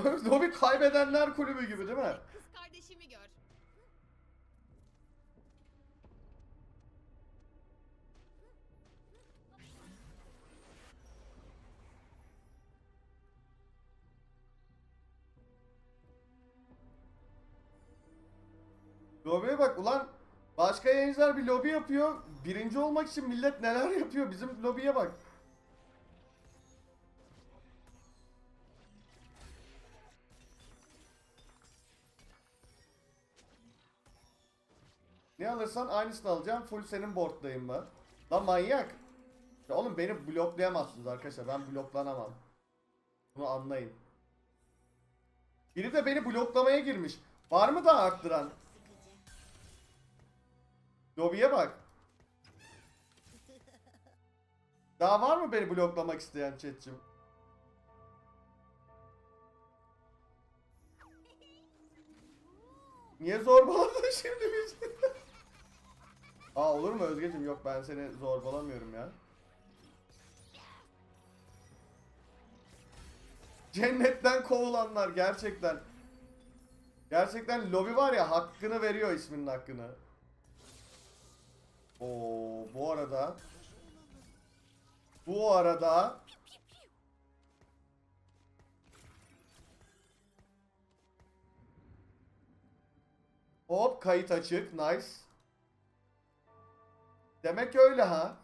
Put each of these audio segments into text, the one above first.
Lobi kaybedenler kulübü gibi değil mi? Kız kardeşimi gör. Lobiye bak ulan. Başka yayıncılar bir lobi yapıyor. Birinci olmak için millet neler yapıyor. Bizim lobiye bak. Ne alırsan aynısını alacağım. Full senin board'dayım ben. Lan manyak. Ya oğlum beni bloklayamazsınız arkadaşlar. Ben bloklanamam. Bunu anlayın. Biri de beni bloklamaya girmiş. Var mı daha arttıran? Lobiye bak. Daha var mı beni bloklamak isteyen chat'cim? Niye zorbaladın şimdi bizi? Aa olur mu Özgeciğim? Yok ben seni zorbalamıyorum ya. Cennetten kovulanlar gerçekten. Gerçekten lobi var ya hakkını veriyor isminin hakkını. Oo bu arada. Bu arada. Hop kayıt açık. Nice. Demek öyle ha.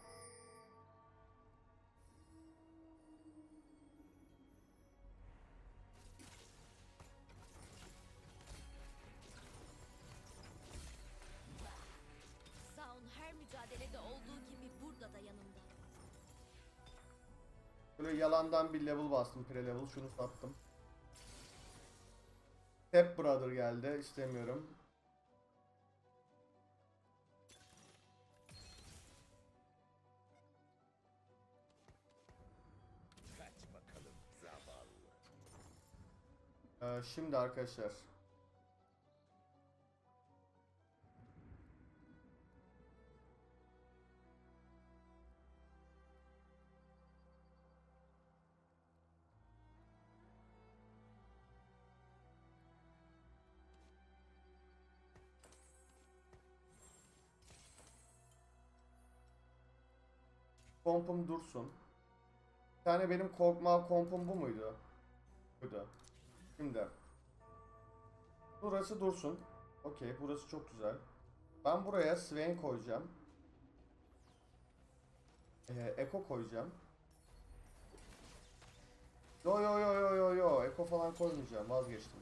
Zaun her mücadelede olduğu gibi burada da yanımda. Böyle yalandan bir level bastım pre-level. Şunu sattım. Step Brother geldi. İstemiyorum. Kaç bakalım zavallı. Şimdi arkadaşlar. Kompum dursun. Bir tane benim korkma kompum bu muydu? Buydu. Şimdi. Burası dursun. Okey burası çok güzel. Ben buraya Swain koyacağım. Echo koyacağım. Yo yo yo yo yo yo. Echo falan koymayacağım. Vazgeçtim.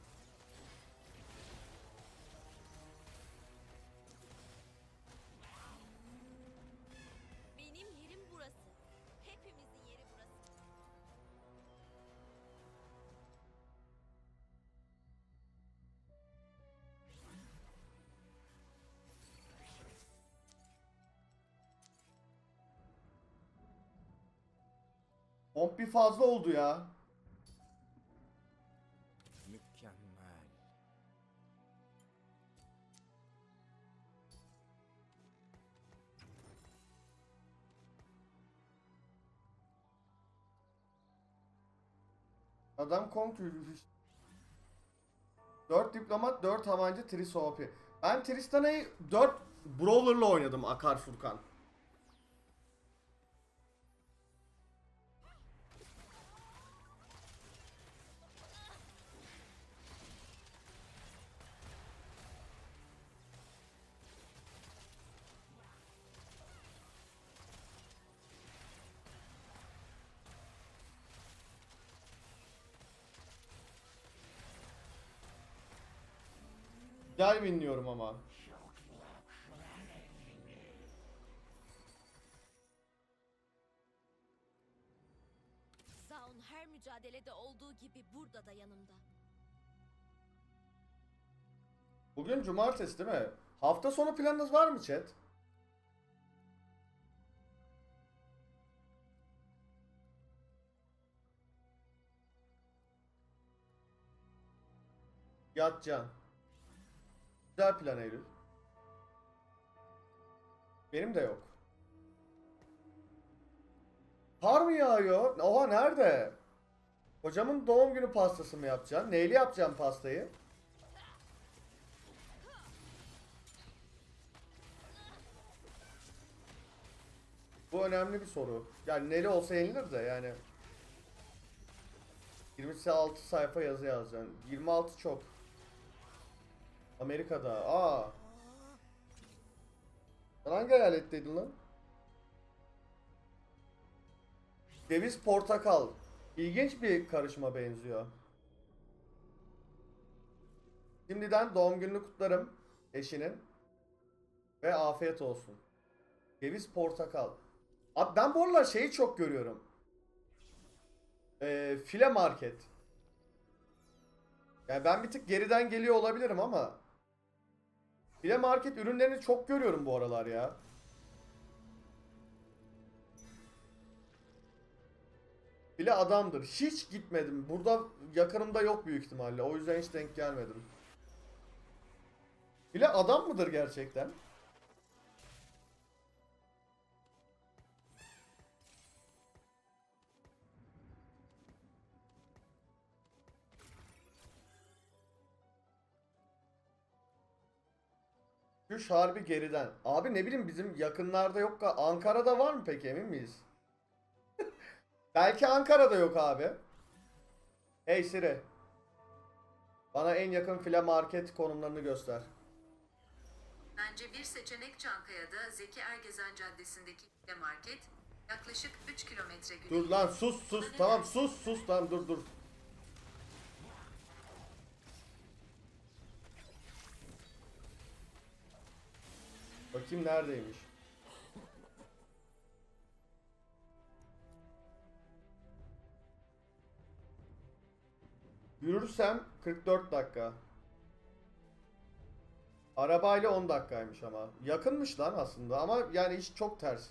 Benim yerim burası. Hepimizin yeri burası. Komp bir fazla oldu ya. Mükemmel. Adam komp 4 diplomat 4 havancı Tris OP. Ben Tristana'yı 4 Brawler'la oynadım Akar Furkan. Güzel winliyorum ama. Zaun her mücadelede olduğu gibi burada da yanımda. Bugün cumartesi değil mi? Hafta sonu planınız var mı chat? Yatcan. Güzel plan Eylül. Benim de yok. Kar mı yağıyor? Oha nerede? Hocamın doğum günü pastası mı yapacaksın? Neyle yapacaksın pastayı? Bu önemli bir soru. Yani neli olsa yenilir de yani. 26 sayfa yazı yazacaksın. 26 çok. Amerika'da. Aa. Sen hangi eyaletteydin lan? Ceviz portakal. İlginç bir karışıma benziyor. Şimdiden doğum gününü kutlarım eşinin. Ve afiyet olsun. Ceviz portakal. Abi ben bu aralar şeyi çok görüyorum. File market. Yani ben bir tık geriden geliyor olabilirim ama file market ürünlerini çok görüyorum bu aralar ya. File adamdır. Hiç gitmedim. Burada yakınımda yok büyük ihtimalle. O yüzden hiç denk gelmedim. File adam mıdır gerçekten? Güç harbi geriden. Abi ne bileyim bizim yakınlarda yok. Ankara'da var mı peki, emin miyiz? Belki Ankara'da yok abi. Hey Siri. Bana en yakın file market konumlarını göster. Bence bir seçenek Çankaya'da Zeki Ergezen Caddesi'ndeki File Market yaklaşık 3 kilometre güney. Dur lan, sus. Tamam sus tamam, dur. Bakayım neredeymiş. Yürürsem 44 dakika. Arabayla 10 dakikaymış ama. Yakınmış lan aslında ama yani iş çok ters.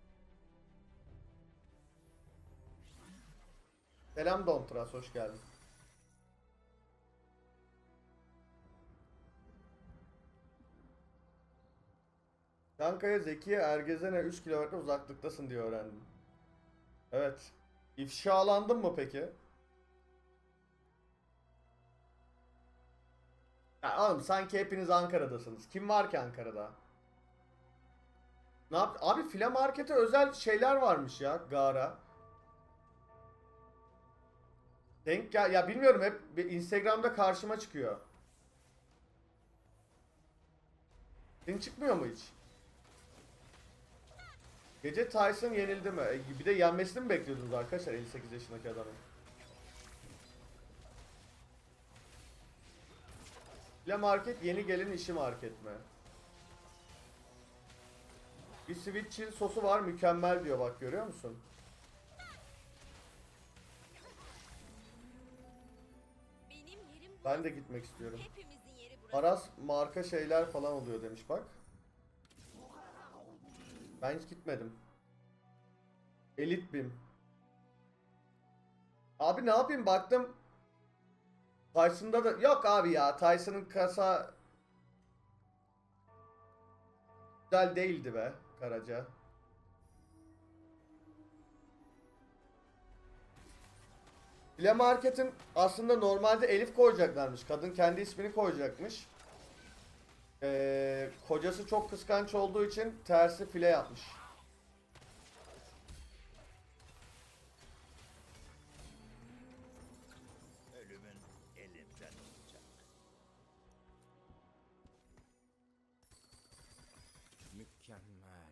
Selam Dontras, hoş geldin. Çankaya Zekiye Ergezen'e 3 kilometre uzaklıktasın diye öğrendim. Evet. İfşalandın mı peki? Ya oğlum sanki hepiniz Ankara'dasınız. Kim var ki Ankara'da? Ne yap? Abi file markete özel şeyler varmış ya, Gara. Denk gel ya, bilmiyorum, hep bir Instagram'da karşıma çıkıyor. Senin çıkmıyor mu hiç? Gece Tyson yenildi mi? Bir de yenmesini mi bekliyordunuz arkadaşlar 58 yaşındaki adamın? File market yeni gelin işi market mi? Bir sweet chill sosu var, mükemmel diyor, bak görüyor musun? Benim yerim burası. Ben de gitmek istiyorum. Hepimizin yeri burası. Aras marka şeyler falan oluyor demiş bak. Ben hiç gitmedim. Elite Bim. Abi ne yapayım, baktım. Tyson'da da yok abi ya. Tyson'ın kasa güzel değildi be Karaca. File Market'in aslında normalde Elif koyacaklarmış. Kadın kendi ismini koyacakmış. Kocası çok kıskanç olduğu için tersi file yapmış. Ölümün elimden olacak. Mükemmel.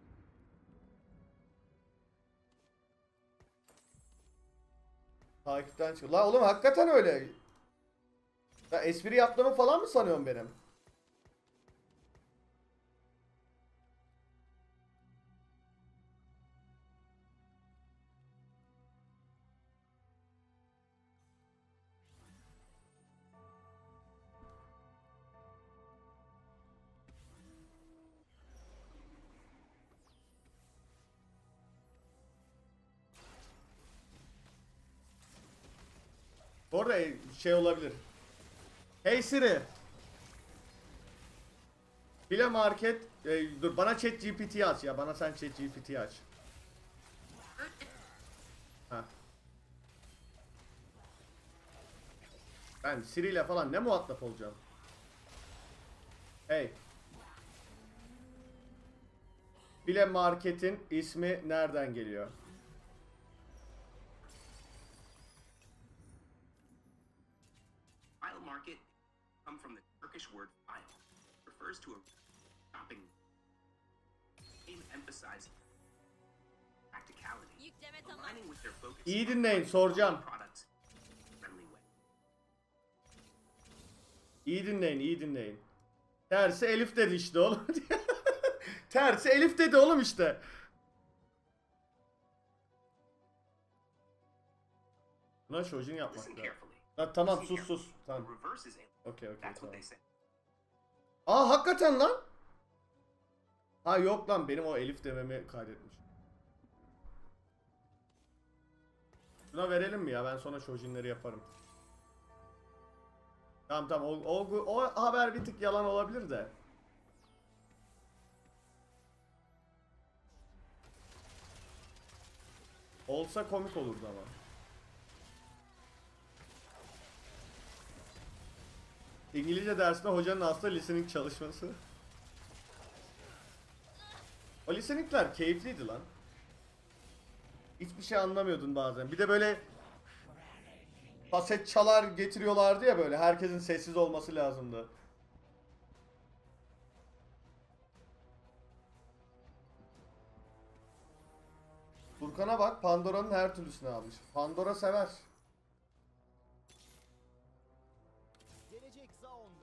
Takipten çık. La oğlum hakikaten öyle. Ya espri yaptığımı falan mı sanıyorsun benim? Bu arada şey olabilir. Hey Siri. File Market. Dur bana ChatGPT aç ya. Bana sen ChatGPT aç. Ha. Ben Siri ile falan ne muhatap olacağım? Hey. Bile marketin ismi nereden geliyor? File market come from the Turkish word file, refers to a shopping. Name emphasize practicality, Yükleme tamam. aligning with their focus. İyi dinleyin, soracağım. on products friendly way. İyi dinleyin, iyi dinleyin. Tersi Elif dedi işte oğlum. Tersi Elif dedi oğlum işte. Buna Shojin yapmak Listen lazım. carefully. Ha, tamam sus sus. The Tamam. reverse is alien. Okey okey That's what tamam. they say. Aa hakikaten lan. Ha yok lan benim o Elif dememi kaydetmiş. Şuna verelim mi ya? Ben sonra Shojinleri yaparım. Tamam tamam o haber bir tık yalan olabilir de. Olsa komik olurdu ama. İngilizce dersinde hocanın hasta listening çalışması. O listeningler keyifliydi lan. Hiçbir şey anlamıyordun bazen. Bir de böyle kaset çalar getiriyorlardı ya böyle. Herkesin sessiz olması lazımdı. Furkan'a bak, Pandora'nın her türlüsünü almış. Pandora sever. Gelecek Zaon'da.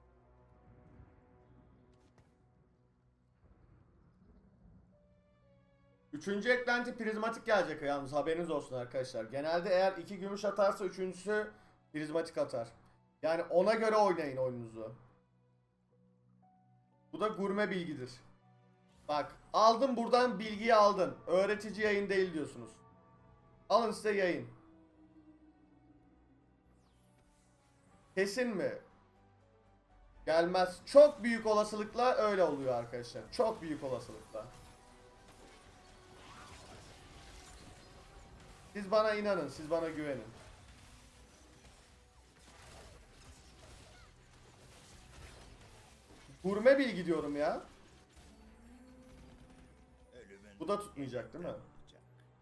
Üçüncü eklenti prizmatik gelecek yalnız, haberiniz olsun arkadaşlar. Genelde eğer 2 gümüş atarsa üçüncüsü prizmatik atar. Yani ona göre oynayın oyununuzu. Bu da gurme bilgidir. Bak aldın buradan bilgiyi aldın. Öğretici yayın değil diyorsunuz. Alın size yayın. Kesin mi? Gelmez. Çok büyük olasılıkla öyle oluyor arkadaşlar. Çok büyük olasılıkla. Siz bana inanın, siz bana güvenin. Gurme bilgi diyorum ya. Ölümün Bu da tutmayacak değil mi? olacak.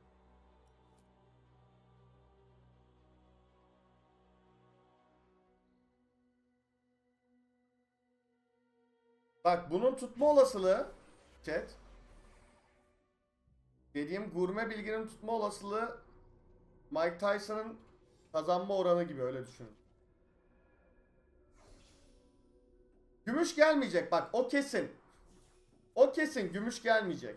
Bak bunun tutma olasılığı chat. Dediğim gurme bilginin tutma olasılığı Mike Tyson'ın kazanma oranı gibi, öyle düşünün. Gümüş gelmeyecek bak, o kesin. O kesin gümüş gelmeyecek.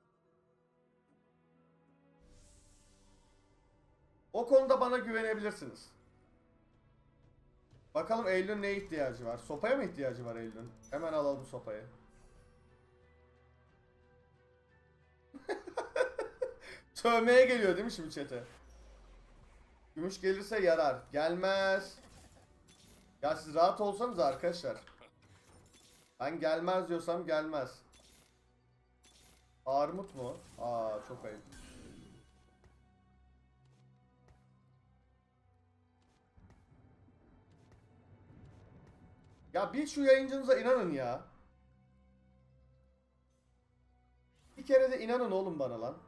O konuda bana güvenebilirsiniz. Bakalım Eylül'ün neye ihtiyacı var? Sopaya mı ihtiyacı var Eylül'ün? Hemen alalım sopayı. Sövmeye geliyor değil mi şimdi chat'e? Gümüş gelirse yarar. Gelmez. Ya siz rahat olsanız arkadaşlar. Ben gelmez diyorsam gelmez. Armut mu? Aa çok ayıp. Ya bir şu yayıncınıza inanın ya. Bir kere de inanın oğlum bana lan.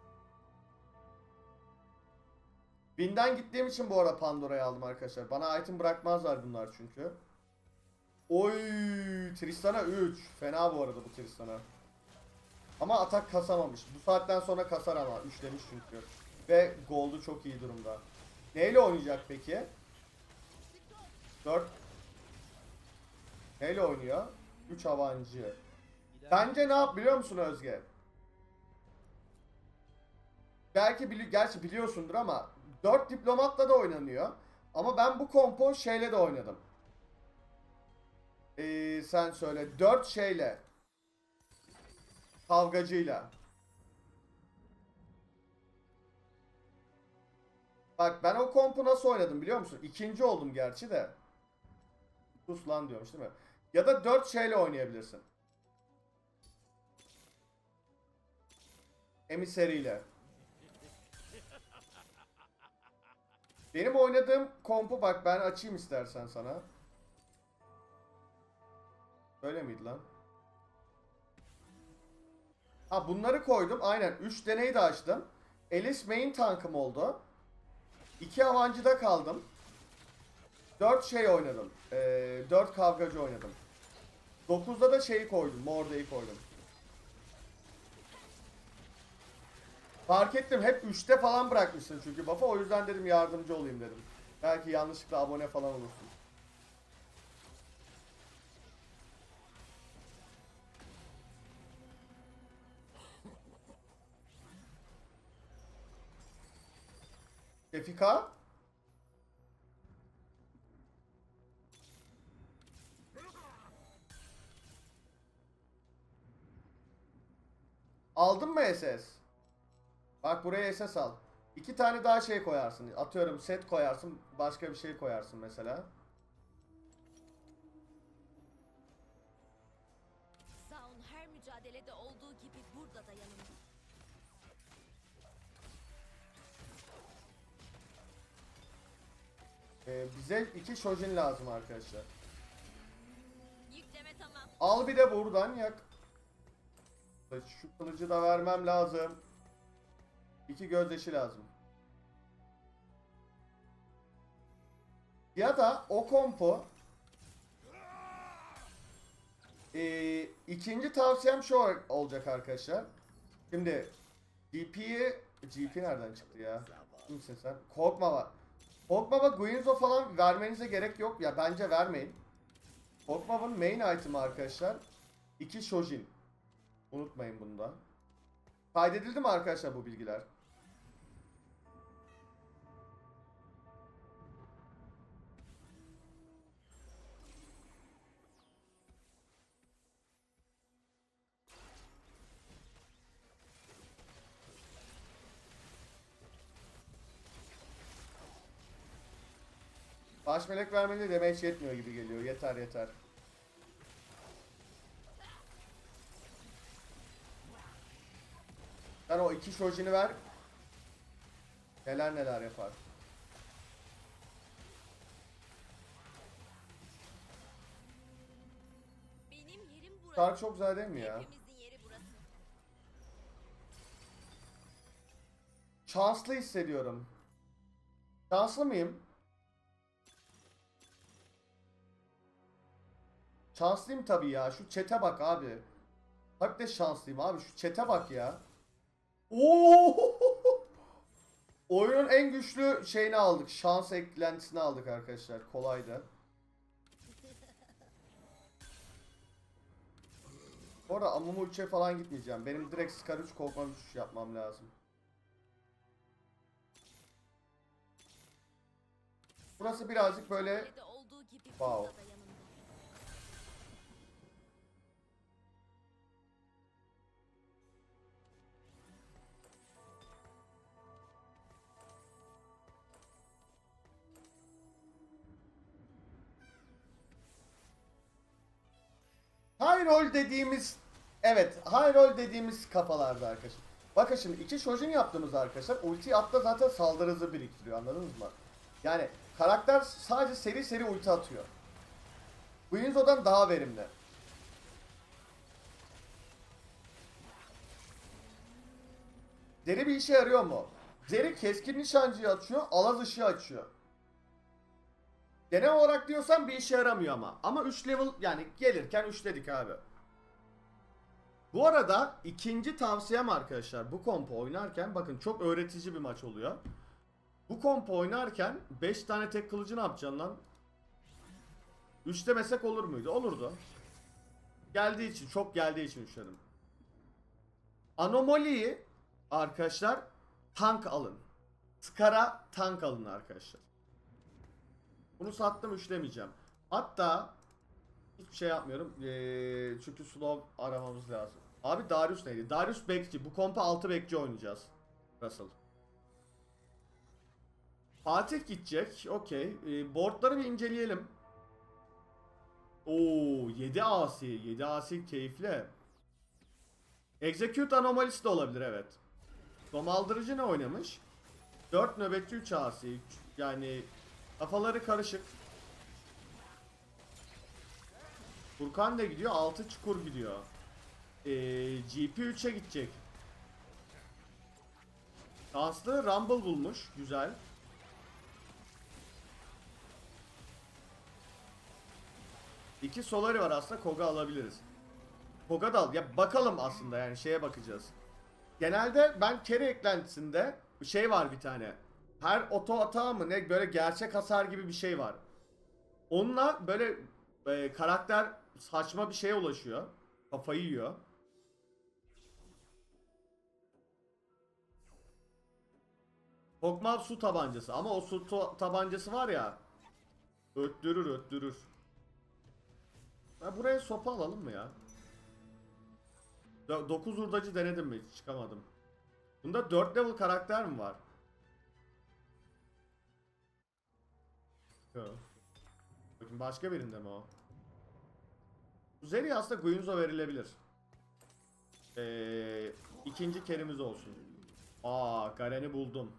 Bin'den gittiğim için bu arada Pandora'yı aldım arkadaşlar. Bana item bırakmazlar bunlar çünkü. Oy, Tristana 3. Fena bu arada bu Tristana. Ama atak kasamamış. Bu saatten sonra kasar ama. 3 demiş çünkü. Ve gold'u çok iyi durumda. Neyle oynayacak peki? 4. Neyle oynuyor? 3 avancı. Bence ne yap biliyor musun Özge? Gerçi biliyorsundur ama 4 diplomatla da oynanıyor. Ama ben bu kompo şeyle de oynadım. Sen söyle. 4 şeyle. Kavgacıyla. Bak ben o kompu nasıl oynadım biliyor musun? İkinci oldum gerçi de. Sus lan diyormuş değil mi? Ya da 4 şeyle oynayabilirsin. Emiseriyle. Benim oynadığım kompu bak ben açayım istersen sana. Öyle miydi lan? Ha bunları koydum. Aynen 3 deney de açtım. Alice main tankım oldu. 2 avancıda kaldım. 4 şey oynadım. 4 kavgacı oynadım. 9'da da şeyi koydum. Morda'yı koydum. Fark ettim hep 3'te falan bırakmışsın çünkü buff'ı. O yüzden dedim yardımcı olayım dedim. Belki yanlışlıkla abone falan olursun. Efika? Aldın mı SS? Bak buraya SS al. 2 tane daha şey koyarsın. Atıyorum set koyarsın. Başka bir şey koyarsın mesela. Zaun her mücadelede olduğu gibi burada da yanımda. Bize 2 Shojin lazım arkadaşlar. Yükleme tamam. Al bir de buradan yak. Şu kılıcı da vermem lazım. 2 gözyaşı lazım. Ya da o kompu ikinci tavsiyem şu olacak arkadaşlar. Şimdi GP nereden çıktı ya? Kimsin sen? Korkma bak. Korkma bak Guinzo falan vermenize gerek yok. Ya bence vermeyin. Korkma'nın main item'ı arkadaşlar. 2 Shojin. Unutmayın bunu da. Kaydedildi mi arkadaşlar bu bilgiler? Baş melek vermeli damage yetmiyor gibi geliyor. Yeter yeter. Sen o 2 Shojin'i ver. Neler neler yapar. Benim yerim burası. Şarkı çok güzel değil mi ya? Hepimizin yeri burası. Şanslı hissediyorum. Şanslı mıyım? Şanslıyım tabii ya. Şu chat'e bak abi. Hep de şanslıyım abi. Şu chat'e bak ya. Oo! Oyunun en güçlü şeyini aldık. Şans eklentisini aldık arkadaşlar. Kolaydı. Bu arada Amumu 3'e falan gitmeyeceğim. Benim direkt Scar 3 korkma 3 yapmam lazım. Burası birazcık böyle Mücadelede olduğu gibi wow. burada da yanımda. High roll dediğimiz high roll dediğimiz kafalarda arkadaşlar. Bakın şimdi 2 Shojin yaptığımız arkadaşlar ulti atla zaten saldırı hızı biriktiriyor anladınız mı? Yani karakter sadece seri seri ulti atıyor. Guinzo'dan daha verimli. Zeri bir işe yarıyor mu? Zeri keskin nişancıyı açıyor, alaz ışığı açıyor. Genel olarak diyorsan bir işe yaramıyor ama. Ama 3 level yani gelirken 3 dedik abi. Bu arada ikinci tavsiyem arkadaşlar bu kompu oynarken bakın çok öğretici bir maç oluyor. Bu kompu oynarken 5 tane tek kılıcı ne yapacaksın lan? 3 demesek olur muydu? Olurdu. Geldiği için çok geldiği için 3 dedim. Anomaliyi arkadaşlar tank alın. Scar'a tank alın arkadaşlar. Bunu sattım üçlemeyeceğim. Hatta hiçbir şey yapmıyorum. Çünkü slow aramamız lazım. Abi Darius neydi? Darius bekçi. Bu kompa 6 bekçi oynayacağız. Nasıl? Fatih gidecek. Okey. Boardları bir inceleyelim. Oo 7 asi. 7 asi keyifli. Execute anomalisi de olabilir evet. Domaldırıcı ne oynamış? 4 nöbetçi 3 asi. Yani kafaları karışık. Furkan da gidiyor. 6 çukur gidiyor. GP 3'e gidecek. Şanslı Rumble bulmuş. Güzel. İki Solari var aslında. Koga alabiliriz. Koga da al. Ya bakalım aslında yani şeye bakacağız. Genelde ben carry eklentisinde şey var bir tane. Her oto atağı mı ne böyle gerçek hasar gibi bir şey var. Onunla böyle karakter saçma bir şeye ulaşıyor. Kafayı yiyor. Hokmav su tabancası ama o su tabancası var ya öttürür öttürür. Buraya sopa alalım mı ya? 9 hurdacı denedim mi? Hiç çıkamadım. Bunda 4 level karakter mi var? Yok. Bakın başka birinde mi o? Zeri aslında Guinzo verilebilir. İkinci kerimiz olsun. Aa, Garen'i buldum.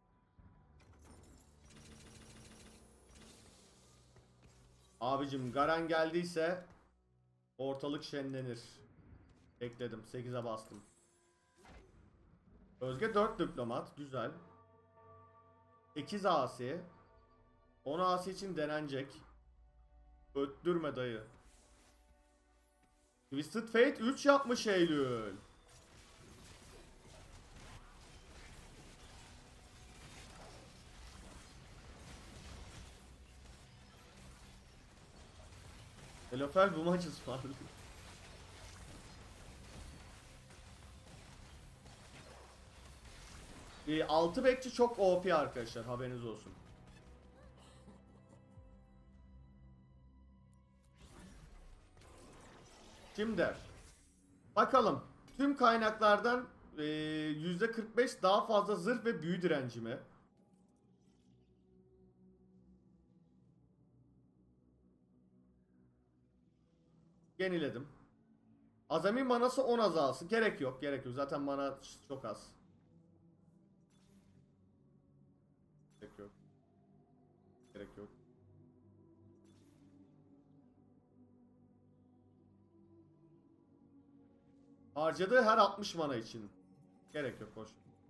Abicim Garen geldiyse ortalık şenlenir. Bekledim. 8'e bastım. Özge 4 diplomat. Güzel. 8 asi. 10 asi için denenecek. Öttürme dayı. Twisted Fate 3 yapmış Eylül. Elofel bu maç ısmarlıyor. Altı bekçi çok OP arkadaşlar, haberiniz olsun. Şimdi bakalım tüm kaynaklardan %45 daha fazla zırh ve büyü direnci mi? Yeniledim. Azami manası 10 azalsın. Gerek yok, gerek yok. Zaten mana çok az. Gerek yok. Gerek yok. Harcadığı her 60 mana için. Gerek yok, boş.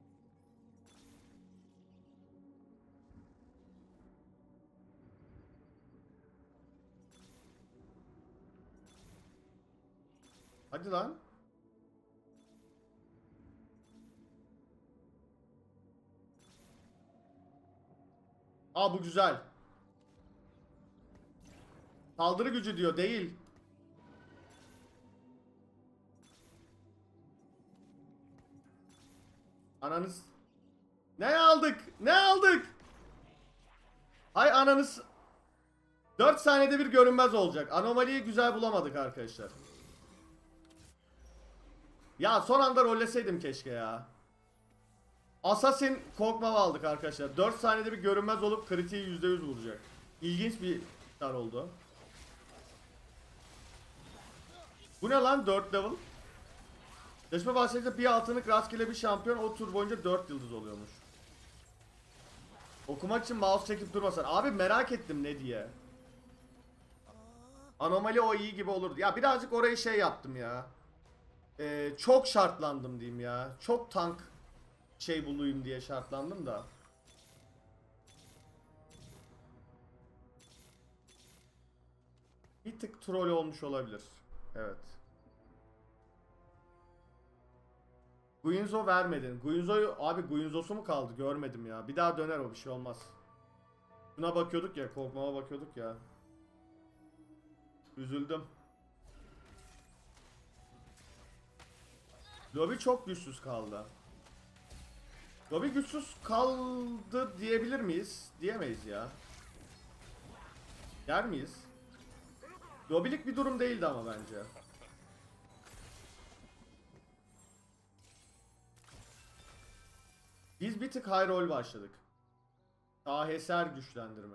Hadi lan. Aa, bu güzel. Saldırı gücü diyor, değil. Ananız. Ne aldık? Ne aldık? Hay ananız. 4 saniyede bir görünmez olacak. Anomaliyi güzel bulamadık arkadaşlar. Ya son anda rolleseydim keşke ya. Assassin Kog'Maw aldık arkadaşlar. 4 saniyede bir görünmez olup kritiği %100 vuracak. İlginç bir star oldu. Bu ne lan, 4 level? Leşme başlayınca bir altınlık rastgele bir şampiyon o tur boyunca 4 yıldız oluyormuş. Okumak için mouse çekip durmasan. Abi merak ettim ne diye. Anomali o iyi gibi olurdu. Ya birazcık orayı şey yaptım ya. Çok şartlandım diyeyim ya. Çok tank şey bulayım diye şartlandım da. Bir tık troll olmuş olabilir. Evet. Guinzo vermedin. Guinzo'yu abi, Guinzo'su mu kaldı? Görmedim ya. Bir daha döner o, bir şey olmaz. Buna bakıyorduk ya, korkmama bakıyorduk ya. Üzüldüm. Lobby çok güçsüz kaldı. Lobby güçsüz kaldı diyebilir miyiz? Diyemeyiz ya. Der miyiz? Lobby'lik bir durum değildi ama bence. Biz bir tık high roll başladık. Şaheser güçlendirme.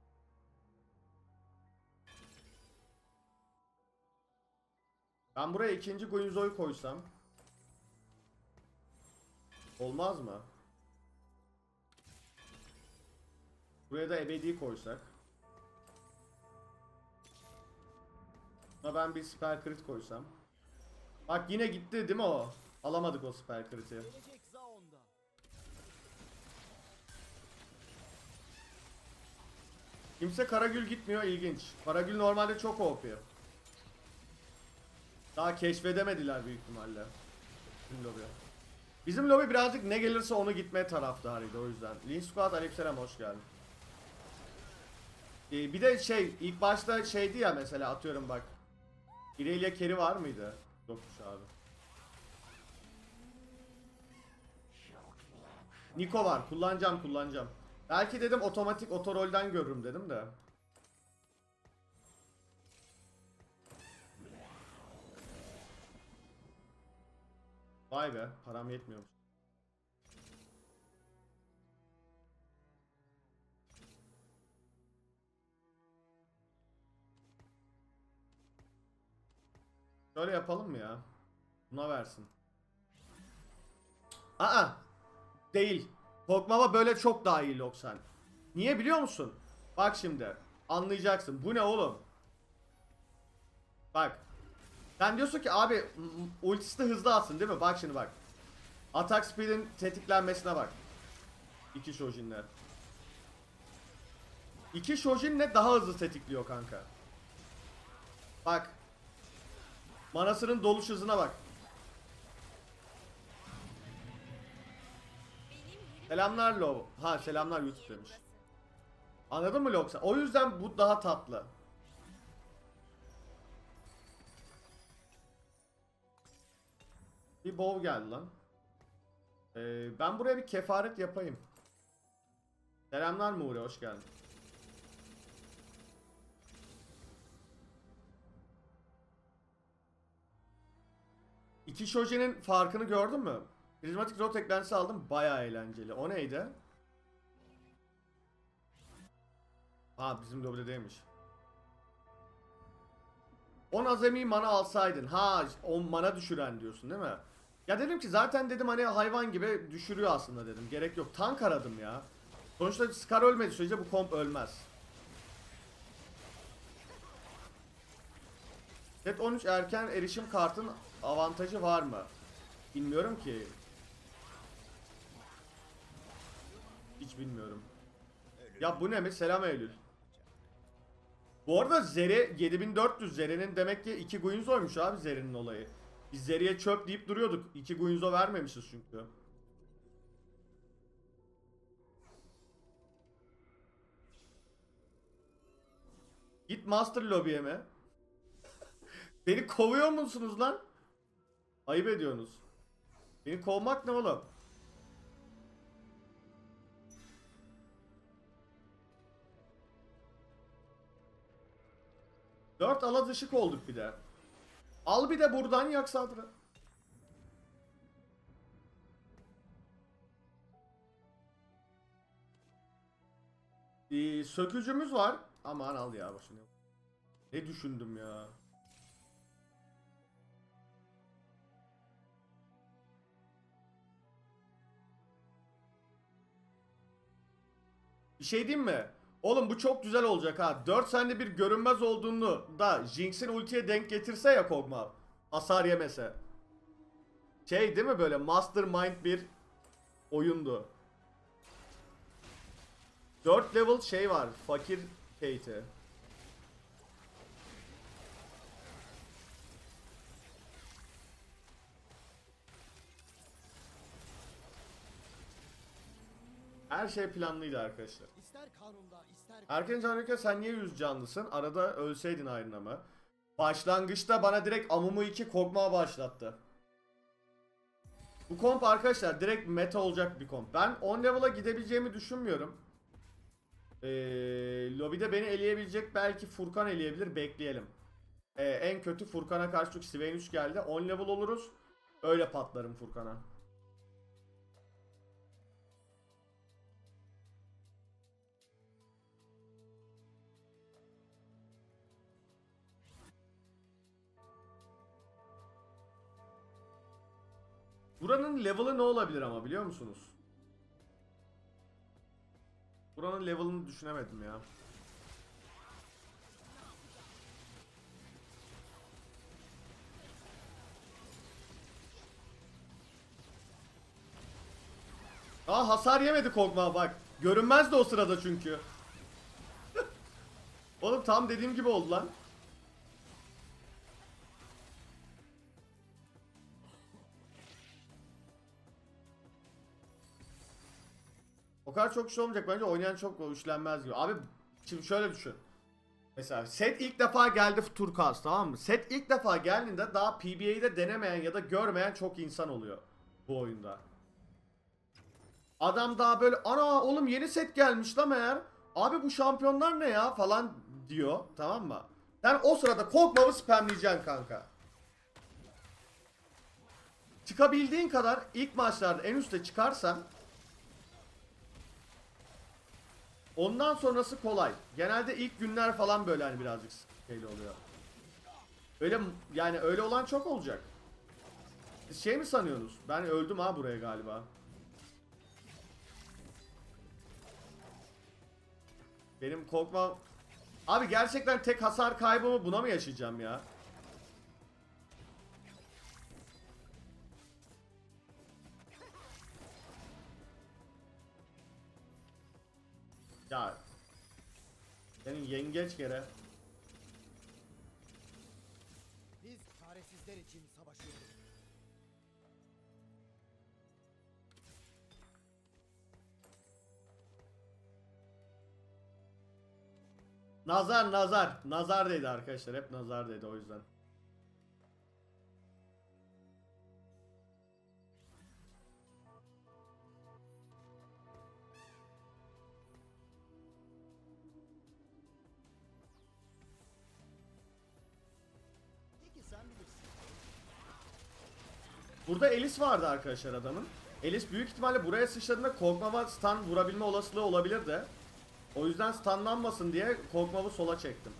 Ben buraya ikinci Guinzo'yu koysam olmaz mı? Buraya da ebedi koysak. Ama ben bir süper crit koysam. Bak yine gitti değil mi o? Alamadık o süper crit'i. Gelecek Zaon'da. Kimse Karagül gitmiyor, ilginç. Karagül normalde çok OP. Daha keşfedemediler büyük ihtimalle. Bizim lobi. Bizim lobi birazcık ne gelirse onu gitme taraftarıydı o yüzden. Lean Squad aleykümselam, hoş geldin. Bir de şey, ilk başta şeydi ya mesela, atıyorum bak. Irelia Carry var mıydı? Yokmuş abi. Niko var, kullanacağım. Belki dedim otomatik otorolden görürüm dedim de. Vay be, param yetmiyormuş. Şöyle yapalım mı ya? Buna versin. Aa! Değil. Korkmama böyle çok daha iyi Loksan. Niye biliyor musun? Bak şimdi. Anlayacaksın. Bu ne oğlum? Bak. Sen diyorsun ki abi ultisi de hızlı atsın değil mi? Bak şimdi bak. Atak speed'in tetiklenmesine bak. İki Shojin'le. İki Shojin'le daha hızlı tetikliyor kanka. Bak. Manasının doluş hızına bak. Selamlar Lo. Ha selamlar YouTube demiş. Anladın mı Loksa? O yüzden bu daha tatlı. Bir bow geldi lan. Ben buraya bir kefaret yapayım. Selamlar Muğre, hoş geldin. İki Shoji'nin farkını gördün mü? Prizmatik Rot eklentisi aldım, bayağı eğlenceli. O neydi? Ha bizim lobide değilmiş. 10 azami mana alsaydın. Ha, 10 mana düşüren diyorsun değil mi? Ya dedim ki zaten dedim hani hayvan gibi düşürüyor aslında dedim. Gerek yok. Tank aradım ya. Sonuçta Scar ölmedi sürece bu komp ölmez. Set 13 erken erişim kartın avantajı var mı? Bilmiyorum ki. Hiç bilmiyorum. Ya bu ne mi? Selam Eylül. Bu arada Zeri 7400, Zeri'nin demek ki 2 Guinzo'ymuş abi Zeri'nin olayı. Biz Zeri'ye çöp deyip duruyorduk. 2 Guinzo vermemişiz çünkü. Git Master Lobby'ye mi? Beni kovuyor musunuz lan? Ayıp ediyorsunuz. Beni kovmak ne oğlum? Dört ala dışık olduk bir de. Al bir de buradan yak Sadra. Sökücümüz var. Aman al ya başını. Ne düşündüm ya. Bir şey diyeyim mi? Oğlum bu çok güzel olacak ha. 4 sende bir görünmez olduğunu da Jinx'in ultiye denk getirse ya Kog'Maw. Hasar yemese. Şey değil mi böyle mastermind bir oyundu. 4 level şey var. Fakir Kate'i. Her şey planlıydı arkadaşlar. İster kanunda, ister Erken Canrıka sen niye 100 canlısın? Arada ölseydin ayrına mı? Başlangıçta bana direkt Amumu 2 Kog'Maw başlattı. Bu komp arkadaşlar direkt meta olacak bir komp. Ben 10 level'a gidebileceğimi düşünmüyorum. Lobide beni eleyebilecek belki Furkan eleyebilir, bekleyelim. En kötü Furkan'a karşı çünkü Swain 3 geldi. 10 level oluruz. Öyle patlarım Furkan'a. Buranın level'ı ne olabilir ama biliyor musunuz? Buranın level'ını düşünemedim ya. Aa, hasar yemedi Kog'Maw bak. Görünmezdi o sırada çünkü. Oğlum tam dediğim gibi oldu lan. O kadar çok şey olmayacak bence, oynayan çok üşlenmez gibi. Abi şimdi şöyle düşün. Mesela set ilk defa geldi Turkuaz, tamam mı? Set ilk defa geldiğinde daha PBA'de denemeyen ya da görmeyen çok insan oluyor bu oyunda. Adam daha böyle ana oğlum yeni set gelmiş lan meğer. Abi bu şampiyonlar ne ya falan diyor, tamam mı? Sen o sırada Kog'Maw'ı spamleyeceksin kanka. Çıkabildiğin kadar ilk maçlarda en üste çıkarsan ondan sonrası kolay. Genelde ilk günler falan böyle hani birazcık şeyli oluyor. Öyle yani, öyle olan çok olacak. Siz şey mi sanıyorsunuz? Ben öldüm ha buraya galiba. Benim Kog'Maw... Abi gerçekten tek hasar kaybımı buna mı yaşayacağım ya? Ya senin yengeç kere. Biz çaresizler için savaşıyoruz. Nazar nazar. Nazar dedi arkadaşlar. Hep nazar dedi o yüzden. Peki sen bilirsin. Burada Elis vardı arkadaşlar adamın. Elis büyük ihtimalle buraya sıçradığında Kog'Maw'a stun vurabilme olasılığı olabilir de. O yüzden stunlanmasın diye Kog'Maw'ı sola çektim.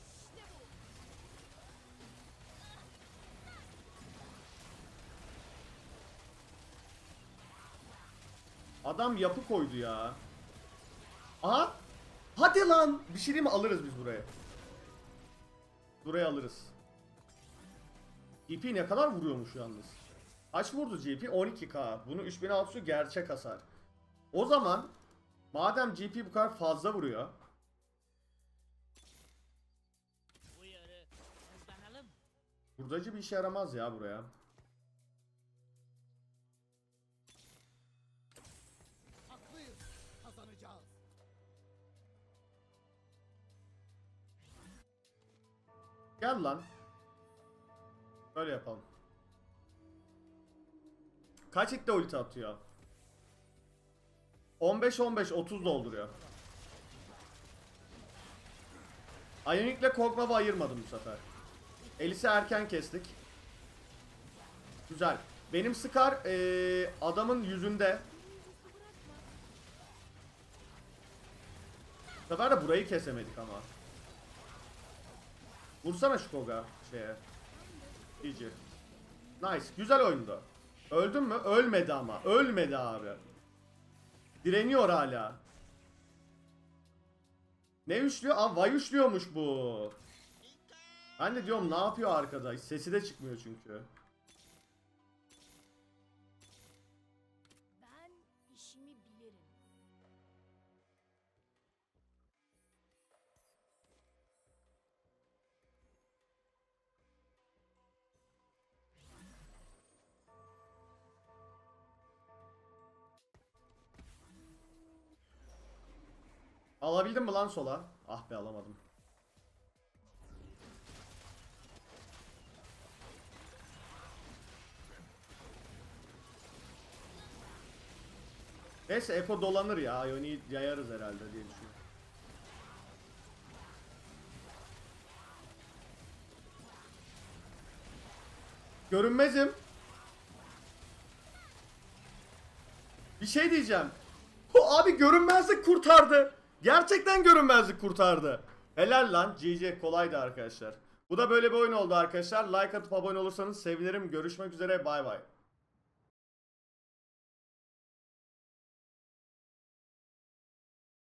Adam yapı koydu ya. Aha! Hadi lan! Bir şey diyeyim mi? Alırız biz burayı. Burayı alırız. GP ne kadar vuruyormuş yalnız. Kaç vurdu GP? 12k. Bunu 3600 gerçek hasar. O zaman madem GP bu kadar fazla vuruyor. Uyarı. Hızlanalım. Hurdacı bir işe yaramaz ya buraya. Haklıyız. Kazanacağız. Gel lan. Böyle yapalım. Kaç hitte ulti atıyor? 15-15 30 dolduruyor. Ionic'le Kog'Maw'ı ayırmadım bu sefer. Elis'i erken kestik. Güzel. Benim Scar adamın yüzünde. Bu sefer de burayı kesemedik ama. Vursana şu Kog'a şeye. GG. Nice. Güzel oyundu. Öldün mü? Ölmedi ama. Ölmedi abi. Direniyor hala. Ne üçlüyor? Aa, vay üçlüyormuş bu. Ben de diyorum ne yapıyor arkadaş? Sesi de çıkmıyor çünkü. Ben işimi bilirim. Alabildin mi lan sola? Ah be, alamadım. Neyse Eko dolanır ya. Ioni'yi yayarız herhalde diye düşünüyorum. Görünmezim. Bir şey diyeceğim. Abi görünmezlik kurtardı. Gerçekten görünmezlik kurtardı. Helal lan. GG, kolaydı arkadaşlar. Bu da böyle bir oyun oldu arkadaşlar. Like atıp abone olursanız sevinirim. Görüşmek üzere. Bay bay.